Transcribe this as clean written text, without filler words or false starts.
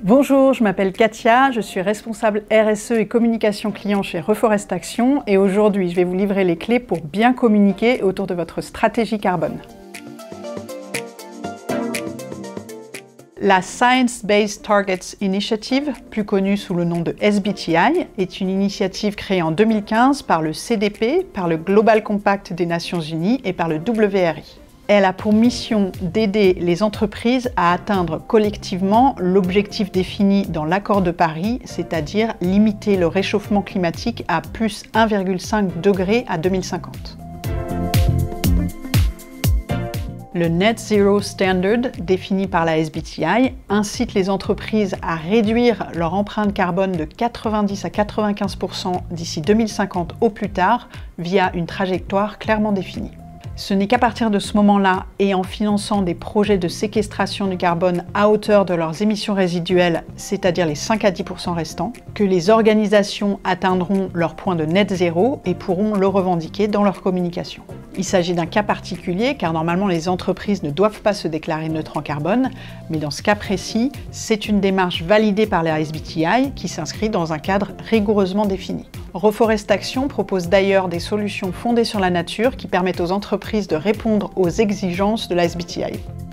Bonjour, je m'appelle Katia, je suis responsable RSE et communication client chez Reforest Action et aujourd'hui je vais vous livrer les clés pour bien communiquer autour de votre stratégie carbone. La Science Based Targets Initiative, plus connue sous le nom de SBTI, est une initiative créée en 2015 par le CDP, par le Global Compact des Nations Unies et par le WRI. Elle a pour mission d'aider les entreprises à atteindre collectivement l'objectif défini dans l'accord de Paris, c'est-à-dire limiter le réchauffement climatique à plus 1,5 degré à 2050. Le Net Zero Standard, défini par la SBTI, incite les entreprises à réduire leur empreinte carbone de 90 à 95% d'ici 2050 au plus tard, via une trajectoire clairement définie. Ce n'est qu'à partir de ce moment-là, et en finançant des projets de séquestration du carbone à hauteur de leurs émissions résiduelles, c'est-à-dire les 5 à 10% restants, que les organisations atteindront leur point de net zéro et pourront le revendiquer dans leur communication. Il s'agit d'un cas particulier car normalement les entreprises ne doivent pas se déclarer neutres en carbone, mais dans ce cas précis, c'est une démarche validée par la SBTI qui s'inscrit dans un cadre rigoureusement défini. Reforest Action propose d'ailleurs des solutions fondées sur la nature qui permettent aux entreprises de répondre aux exigences de la SBTI.